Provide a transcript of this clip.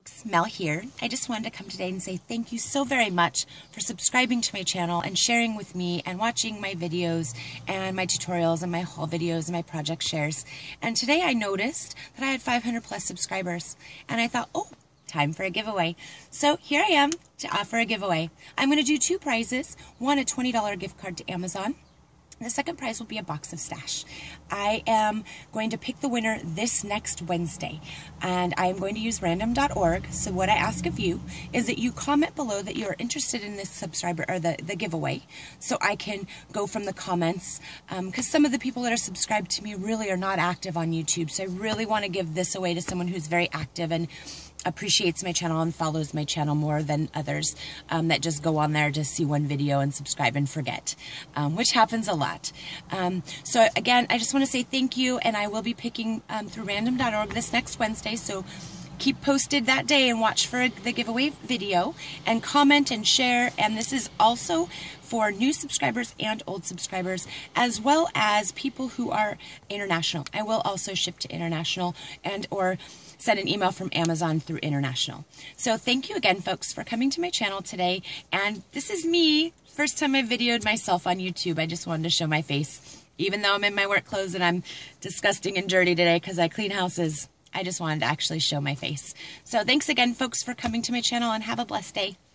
folks, Mel here. I just wanted to come today and say thank you so very much for subscribing to my channel and sharing with me and watching my videos and my tutorials and my haul videos and my project shares. And today I noticed that I had 500 plus subscribers and I thought, oh, time for a giveaway. So here I am to offer a giveaway. I'm going to do two prizes. One, a $20 gift card to Amazon. The second prize will be a box of stash. I am going to pick the winner this next Wednesday, and I am going to use random.org. So what I ask of you is that you comment below that you're interested in this subscriber or the giveaway, so I can go from the comments, because some of the people that are subscribed to me really are not active on YouTube. So I really want to give this away to someone who's very active and appreciates my channel and follows my channel more than others that just go on there to see one video and subscribe and forget, which happens a lot. So again, I just want to say thank you, and I will be picking through random.org this next Wednesday, so keep posted that day and watch for the giveaway video and comment and share. And this is also for new subscribers and old subscribers, as well as people who are international. I will also ship to international and or send an email from Amazon through international. So thank you again, folks, for coming to my channel today. And this is me. First time I videoed myself on YouTube. I just wanted to show my face. Even though I'm in my work clothes and I'm disgusting and dirty today because I clean houses, I just wanted to actually show my face. So thanks again, folks, for coming to my channel, and have a blessed day.